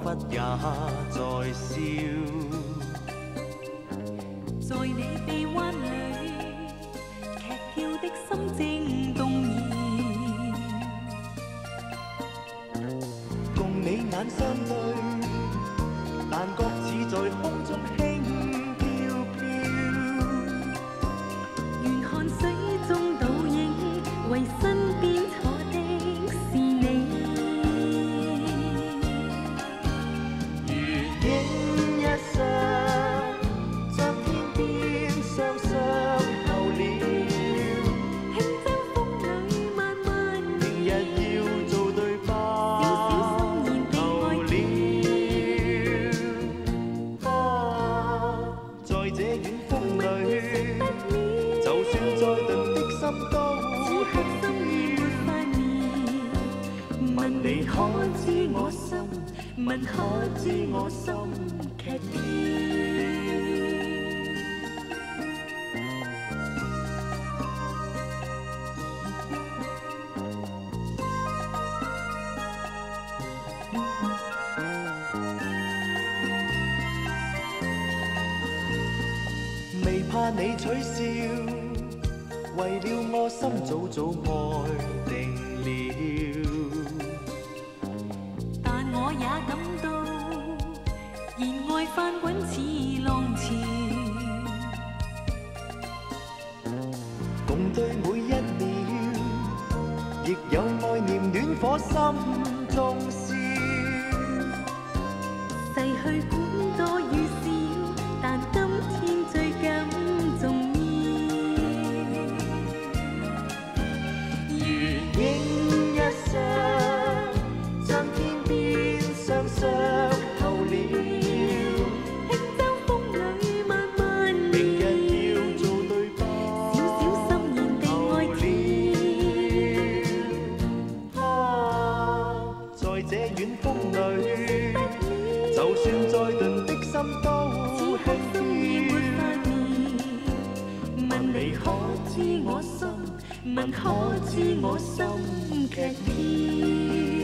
也在笑。 在你臂彎裏，劇跳的心正動搖。 共你眼相對，但覺似在空中輕飄飄。 願看水中倒影，為身邊坐的是你。 如影一雙，像天邊雙雙候鳥。 輕舟風裏慢慢明日要做對吧？ 小心言地愛候鳥。在這遠風裏，就算再鈍的心都此刻心意沒發眠。問你可知我心？問可知我心劇跳？ 未怕你取笑，為了我心早早愛定了。 但我也感到，熱愛翻滾似浪潮。 共對每一秒，亦有愛念暖火心中燒。 逝去管多與少，但今天最感重要。 如影一雙，像天邊雙雙候鳥。 輕舟風裏慢慢明聊， 日要做對吧？ 小小心言地愛跳。 在這遠風裏，就算再鈍的心都輕飄。 問你可知我心？問可知我心劇跳？